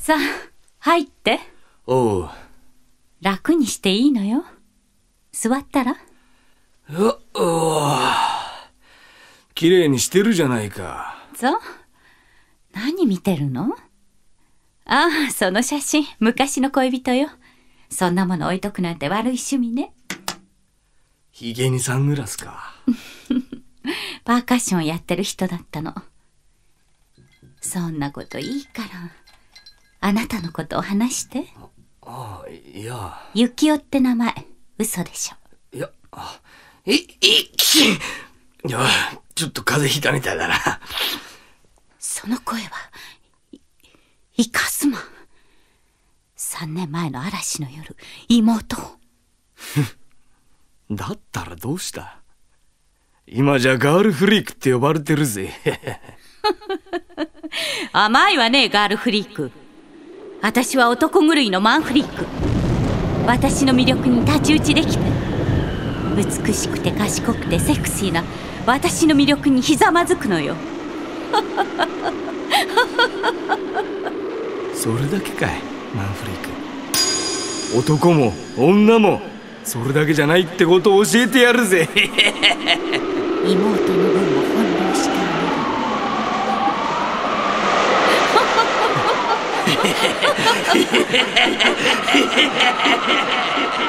さあ、入って。 おう。 楽にしていいのよ。座ったら。 綺麗にしてるじゃないか。 そう。何見てるの？ああ、その写真、昔の恋人よ。そんなもの置いとくなんて悪い趣味ね。 ヒゲにサングラスか。 パーカッションやってる人だったの。そんなこといいから。あなたのことを話して。 いや。 幸男って名前、嘘でしょ。 いや、いや、ちょっと風邪ひいたみたいだな。 その声は、イカスマン。3年前の嵐の夜、妹を。 だったらどうした？今じゃガールフリークって呼ばれてるぜ。 甘いわね、ガールフリーク。私は男狂いのマンフリーク。私の魅力に太刀打ちできて、美しくて賢くてセクシーな私の魅力にひざまずくのよ。 それだけかい、マンフリーク。男も女もそれだけじゃないってことを教えてやるぜ。 妹の分も翻弄してあげる。